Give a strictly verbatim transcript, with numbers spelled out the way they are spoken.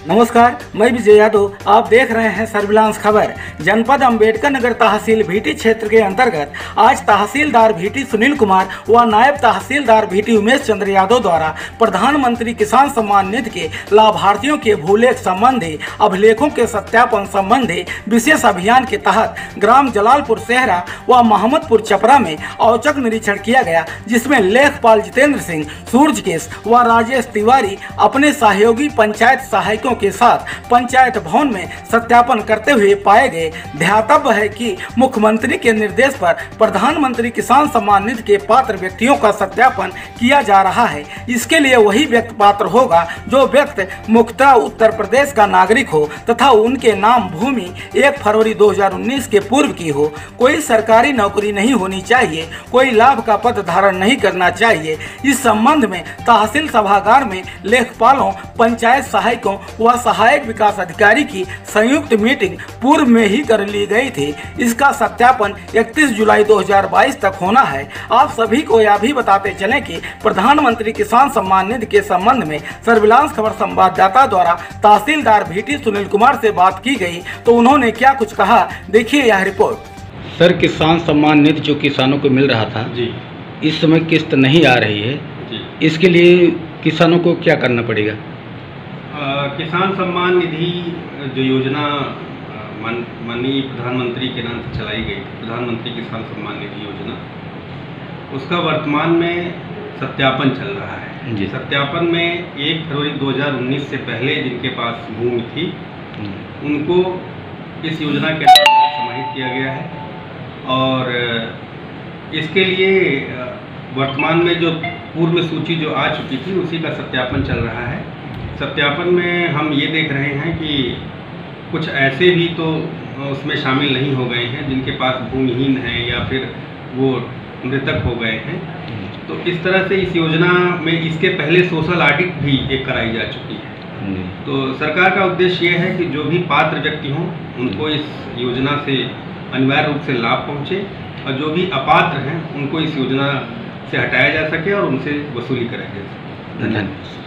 नमस्कार, मैं विजय यादव। आप देख रहे हैं सर्विलांस खबर। जनपद अंबेडकर नगर तहसील भीटी क्षेत्र के अंतर्गत आज तहसीलदार भीटी सुनील कुमार व नायब तहसीलदार भीटी उमेश चंद्र यादव द्वारा प्रधानमंत्री किसान सम्मान निधि के लाभार्थियों के भूलेख संबंधी अभिलेखों के सत्यापन संबंधी विशेष अभियान के तहत ग्राम जलालपुर सेहरा व मोहम्मदपुर चपरा में औचक निरीक्षण किया गया, जिसमें लेखपाल जितेंद्र सिंह, सूरजकेश व राजेश तिवारी अपने सहयोगी पंचायत सहायकों के साथ पंचायत भवन में सत्यापन करते हुए पाए गए। ध्यातव्य है कि मुख्यमंत्री के निर्देश पर प्रधानमंत्री किसान सम्मान निधि के पात्र व्यक्तियों का सत्यापन किया जा रहा है। इसके लिए वही व्यक्ति पात्र होगा जो व्यक्ति मुख्यतः उत्तर प्रदेश का नागरिक हो तथा उनके नाम भूमि एक फरवरी दो हजार उन्नीस के पूर्व की हो। कोई सरकारी नौकरी नहीं होनी चाहिए, कोई लाभ का पद धारण नहीं करना चाहिए। इस संबंध में तहसील सभागार में लेखपालों, पंचायत सहायकों व सहायक विकास अधिकारी की संयुक्त मीटिंग पूर्व में ही कर ली गई थी। इसका सत्यापन इकतीस जुलाई दो हजार बाईस तक होना है। आप सभी को यह भी बताते चलें कि प्रधानमंत्री किसान सम्मान निधि के संबंध में सर्विलांस खबर संवाददाता द्वारा तहसीलदार भीटी सुनील कुमार से बात की गई तो उन्होंने क्या कुछ कहा, देखिए यह रिपोर्ट। सर, किसान सम्मान निधि जो किसानों को मिल रहा था जी, इस समय किस्त नहीं आ रही है जी। इसके लिए किसानों को क्या करना पड़ेगा? आ, किसान सम्मान निधि जो योजना माननीय प्रधानमंत्री के नाम से चलाई गई, प्रधानमंत्री किसान सम्मान निधि योजना, उसका वर्तमान में सत्यापन चल रहा है जी। सत्यापन में एक फरवरी दो हजार उन्नीस से पहले जिनके पास भूमि थी उनको इस योजना के अंतर्गत समाहित किया गया है और इसके लिए वर्तमान में जो पूर्व सूची जो आ चुकी थी उसी का सत्यापन चल रहा है। सत्यापन में हम ये देख रहे हैं कि कुछ ऐसे भी तो उसमें शामिल नहीं हो गए हैं जिनके पास भूमिहीन है या फिर वो मृतक हो गए हैं। तो इस तरह से इस योजना में इसके पहले सोशल ऑडिट भी एक कराई जा चुकी है। तो सरकार का उद्देश्य ये है कि जो भी पात्र व्यक्ति हों उनको इस योजना से अनिवार्य रूप से लाभ पहुँचे और जो भी अपात्र हैं उनको इस योजना से हटाया जा सके और उनसे वसूली कराई जा सके। धन्यवाद।